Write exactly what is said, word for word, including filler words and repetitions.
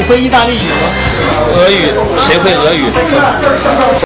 会意大利语吗？ 俄语，谁会俄语？